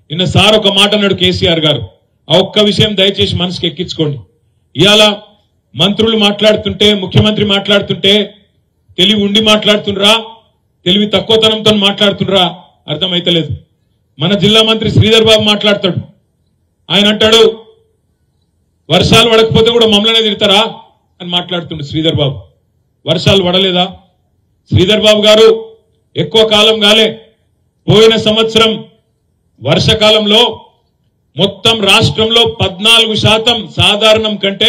నిన్న సార్ ఒక మాట అన్నాడు కేసీఆర్ గారు. ఆ ఒక్క విషయం దయచేసి మనసుకి ఎక్కించుకోండి. ఇవాళ మంత్రులు మాట్లాడుతుంటే, ముఖ్యమంత్రి మాట్లాడుతుంటే తెలివి ఉండి మాట్లాడుతుండ్రా, తెలివి తక్కువతనంతో మాట్లాడుతుండ్రా అర్థమైతలేదు. మన జిల్లా మంత్రి శ్రీధర్ బాబు మాట్లాడతాడు. ఆయన అంటాడు వర్షాలు పడకపోతే కూడా మమ్మల్నే తిడతారా అని మాట్లాడుతుండు శ్రీధర్ బాబు. వర్షాలు పడలేదా? శ్రీధర్ బాబు గారు ఎక్కువ కాలం కాలే, పోయిన సంవత్సరం వర్షకాలంలో మొత్తం రాష్ట్రంలో 14% సాధారణం కంటే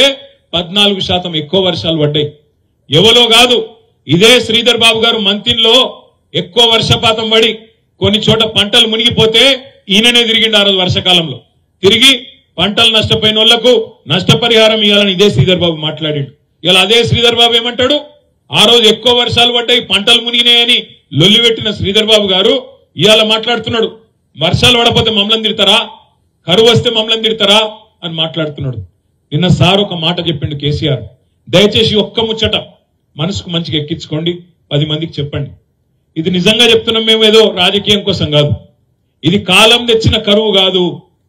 14% ఎక్కువ వర్షాలు పడ్డాయి. ఎవరో కాదు, ఇదే శ్రీధర్ బాబు గారు మంతిన్లో ఎక్కువ వర్షపాతం పడి కొన్ని చోట పంటలు మునిగిపోతే ఈయననే తిరిగిండు ఆ రోజు వర్షకాలంలో. తిరిగి పంటలు నష్టపోయిన వాళ్లకు నష్టపరిహారం ఇవ్వాలని ఇదే శ్రీధర్ బాబు మాట్లాడిండు. ఇలా అదే శ్రీధర్ బాబు ఏమంటాడు, ఆ రోజు ఎక్కువ వర్షాలు పడ్డాయి, పంటలు మునిగినాయని లొల్లి పెట్టిన శ్రీధర్ బాబు గారు ఇవాళ మాట్లాడుతున్నాడు వర్షాలు పడపోతే మమ్మల్ని తిడతారా, కరువు వస్తే మమ్మల్ని తిడతారా అని మాట్లాడుతున్నాడు. నిన్న సార్ ఒక మాట చెప్పిండు కేసీఆర్. దయచేసి ఒక్క ముచ్చట మనసుకు మంచిగా ఎక్కించుకోండి, 10 మందికి చెప్పండి. ఇది నిజంగా చెప్తున్నాం, మేము ఏదో రాజకీయం కోసం కాదు. ఇది కాలం తెచ్చిన కరువు కాదు,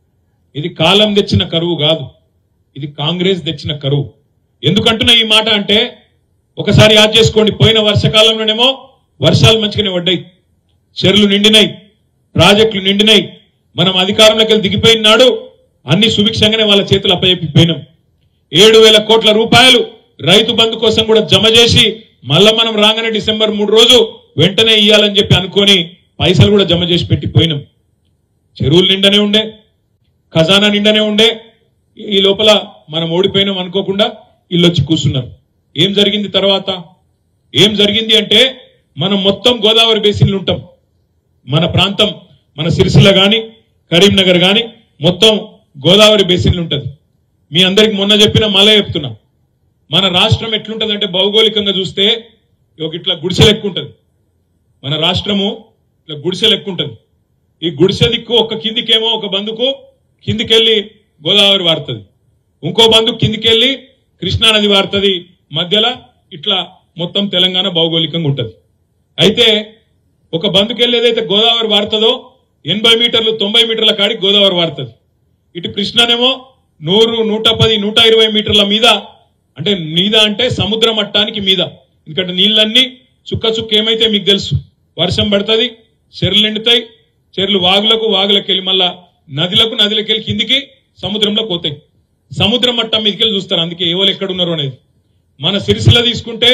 ఇది కాలం తెచ్చిన కరువు కాదు, ఇది కాంగ్రెస్ తెచ్చిన కరువు. ఎందుకంటున్నా ఈ మాట అంటే ఒకసారి యాద్ చేసుకోండి. పోయిన వర్షకాలంలోనేమో వర్షాలు మంచిగానే పడ్డాయి, చెరువులు నిండినాయి, ప్రాజెక్టులు నిండినాయి. మనం అధికారంలోకి వెళ్ళి దిగిపోయిన నాడు అన్ని సుభిక్షంగానే వాళ్ళ చేతులు అప్పచెప్పిపోయినాం. 7,000 కోట్ల రూపాయలు రైతు బంధు కోసం కూడా జమ చేసి మళ్ళా మనం రాగానే డిసెంబర్ 3 రోజు వెంటనే ఇయ్యాలని చెప్పి అనుకొని పైసలు కూడా జమ చేసి పెట్టిపోయినాం. చెరువులు నిండనే ఉండే, ఖజానా నిండనే ఉండే. ఈ లోపల మనం ఓడిపోయినాం అనుకోకుండా వీళ్ళు వచ్చి కూర్చున్నారు. ఏం జరిగింది తర్వాత? ఏం జరిగింది అంటే మనం మొత్తం గోదావరి బేసిన్లు ఉంటాం. మన ప్రాంతం, మన సిరిసిల్ల గాని కరీంనగర్ గాని మొత్తం గోదావరి బేసిన్లు ఉంటది. మీ అందరికి మొన్న చెప్పిన మళ్ళీ చెప్తున్నా, మన రాష్ట్రం ఎట్లుంటదంటే భౌగోళికంగా చూస్తే ఇట్లా గుడిసెలు ఎక్కువ ఉంటది. మన రాష్ట్రము ఇట్లా గుడిసెలు ఎక్కువ ఉంటది. ఈ గుడిసె దిక్కు ఒక కిందికేమో ఒక బందుకు కిందికెళ్లి గోదావరి వారుతుంది, ఇంకో బందుకు కిందికెళ్లి కృష్ణానది వారుతుంది, మధ్యలో ఇట్లా మొత్తం తెలంగాణ భౌగోళికంగా ఉంటది. అయితే ఒక బందుకెళ్ళి ఏదైతే గోదావరి వారుతుందో 80 మీటర్లు 90 మీటర్ల కాడికి గోదావరి వారుతుంది. ఇటు కృష్ణనేమో 100, 110, 120 మీటర్ల మీద, అంటే మీద అంటే సముద్ర మట్టానికి మీద. ఎందుకంటే నీళ్ళన్నీ చుక్క చుక్క ఏమైతే మీకు తెలుసు, వర్షం పడుతుంది, చెరువులు నిండుతాయి, చెరువులు వాగులకు వెళ్ళి మళ్ళా నదిలకి వెళ్ళి కిందికి సముద్రంలో పోతాయి. సముద్ర మట్టం మీదకెళ్ళి చూస్తారు. అందుకే ఎవరు ఎక్కడున్నారు అనేది. మన సిరిసిల్ల తీసుకుంటే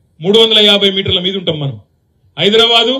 350 మీటర్ల మీద ఉంటాం మనం. హైదరాబాదు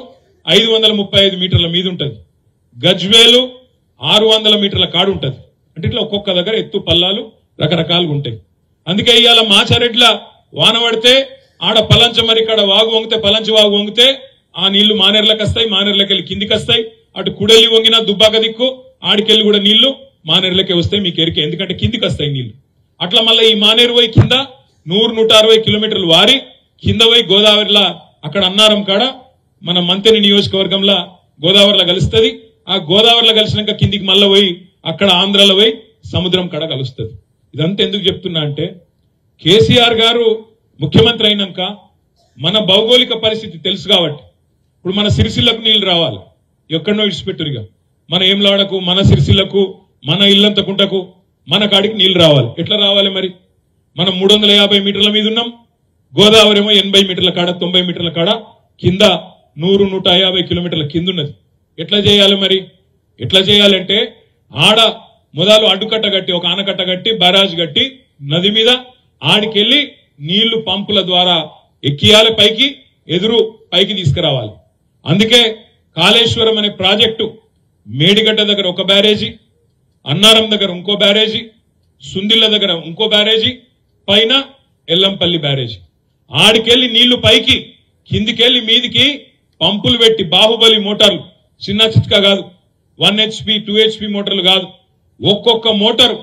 535 మీటర్ల మీద ఉంటది. గజ్వేలు 600 మీటర్ల కాడు ఉంటది. అంటే ఇట్లా ఒక్కొక్క దగ్గర ఎత్తు పల్లాలు రకరకాలుగా ఉంటాయి. అందుకే ఇవాళ మాచారెడ్ల వాన పడితే ఆడ పలంచమరి కాడ వాగు వంగితే, పలంచి వాగు వంగితే ఆ నీళ్లు మానేర్లకు వస్తాయి, మానేర్లకి వెళ్ళి కిందికి వస్తాయి. అటు కుడెల్లి వంగినా దుబ్బాక దిక్కు ఆడికెళ్ళి కూడా నీళ్లు మానేర్లకే వస్తాయి. మీకు ఎరికే, ఎందుకంటే కిందికి వస్తాయి నీళ్లు. అట్లా మళ్ళీ ఈ మానేరు పోయి కింద 100-160 కిలోమీటర్లు వారి కింద పోయి గోదావరిలో అక్కడ అన్నారం కాడ మన మంతెని నియోజకవర్గంలో గోదావరిలో కలుస్తుంది. ఆ గోదావరిలో కలిసినాక కిందికి మళ్ళీ పోయి అక్కడ ఆంధ్రాలో పోయి సముద్రం కాడ కలుస్తుంది. ఇదంతా ఎందుకు చెప్తున్నా అంటే కేసీఆర్ గారు ముఖ్యమంత్రి అయినాక మన భౌగోళిక పరిస్థితి తెలుసు కాబట్టి ఇప్పుడు మన సిరిసిల్లకు నీళ్లు రావాలి, ఎక్కడనో ఇడిచిపెట్టురుగా మన ఏమ్లాడకు, మన సిరిసిల్లకు, మన ఇల్లంతకుంటకు, మన కాడికి నీళ్లు రావాలి. ఎట్లా రావాలి మరి? మనం 350 మీటర్ల మీద ఉన్నాం, గోదావరి ఏమో 80 మీటర్ల కాడ 90 మీటర్ల కాడ కింద 100-150 కిలోమీటర్ల కింద ఉన్నది. ఎట్లా చేయాలి మరి? ఎట్లా చేయాలంటే ఆడ మొదలు అడ్డుకట్ట కట్టి, ఒక ఆనకట్ట కట్టి, బ్యారాజ్ కట్టి నది మీద ఆడికెళ్లి నీళ్లు పంపుల ద్వారా ఎక్కియాలి, పైకి పైకి తీసుకురావాలి. అందుకే కాళేశ్వరం అనే ప్రాజెక్టు మేడిగడ్డ దగ్గర ఒక బ్యారేజీ, అన్నారం దగ్గర ఇంకో బ్యారేజీ, సుందిళ్ల దగ్గర ఇంకో బ్యారేజీ, పైన ఎల్లంపల్లి బ్యారేజీ. ఆడికెళ్లి నీళ్లు పైకి, కిందికెళ్లి మీదికి పంపులు పెట్టి బాహుబలి మోటార్లు, చిన్న చిట్కా కాదు, 1 HP 2 HP మోటార్లు కాదు, ఒక్కొక్క మోటార్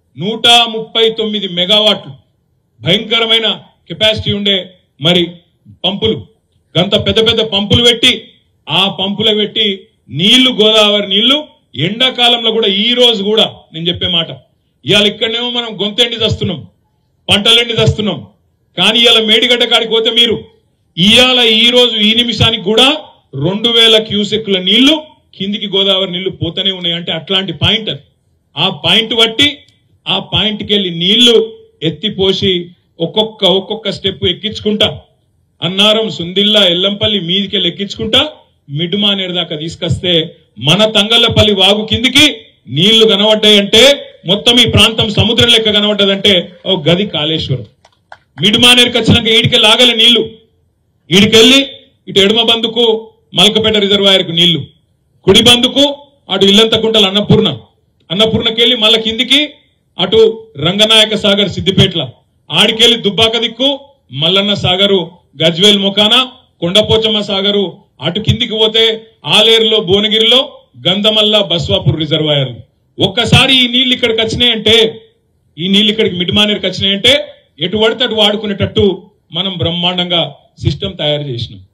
139 మెగావాట్లు భయంకరమైన కెపాసిటీ ఉండే మరి పంపులు, గంత పెద్ద పెద్ద పంపులు పెట్టి ఆ పంపులు పెట్టి నీళ్లు, గోదావరి నీళ్లు ఎండాకాలంలో కూడా, ఈ రోజు కూడా నేను చెప్పే మాట, ఇవాళ ఇక్కడనేమో మనం గొంతెండి చేస్తున్నాం, పంటలెండి చేస్తున్నాం. కానీ ఇవాళ మేడిగడ్డ కాడికి పోతే మీరు ఇవాళ ఈ రోజు ఈ నిమిషానికి కూడా 2000 క్యూసెక్ల నీళ్లు కిందికి గోదావరి నీళ్లు పోతూనే ఉన్నాయి. అంటే అట్లాంటి పాయింట్ అది. ఆ పాయింట్ బట్టి ఆ పాయింట్కి వెళ్ళి నీళ్లు ఎత్తిపోసి ఒక్కొక్క స్టెప్ ఎక్కించుకుంటా అన్నారం, సుందిల్లా, ఎల్లంపల్లి మీదికెళ్ళి ఎక్కించుకుంటా మిడ్మానేరు దాకా తీసుకొస్తే మన తంగళ్లపల్లి వాగు కిందికి నీళ్లు కనబడ్డాయంటే మొత్తం ఈ ప్రాంతం సముద్రం లెక్క కనబడ్డదంటే ఓ గది కాళేశ్వరం. మిడ్మానేరుకి వచ్చినాక ఈడికెళ్ళి ఆగలే నీళ్లు. ఈడికెళ్ళి ఇటు ఎడమ బందుకు మల్కపేట రిజర్వాయర్కు నీళ్లు, కుడి బందుకు అటు ఇల్లంతకుంటల అన్నపూర్ణకెళ్ళి మళ్ళా కిందికి అటు రంగనాయక సాగర్ సిద్దిపేట్ల, ఆడికెళ్ళి దుబ్బాక దిక్కు మల్లన్న సాగరు, గజ్వేల్ మొకాన కొండపోచమ్మ సాగరు, అటు కిందికి పోతే ఆలేరులో, భువనగిరిలో గంధమల్ల, బస్వాపూర్ రిజర్వాయర్లు. ఒక్కసారి ఈ నీళ్లు ఇక్కడికి వచ్చినాయంటే, ఈ నీళ్లు ఇక్కడికి మిడ్మానేరుకి వచ్చినాయంటే ఎటు పడితే అటు వాడుకునేటట్టు మనం బ్రహ్మాండంగా సిస్టమ్ తయారు చేసినాం.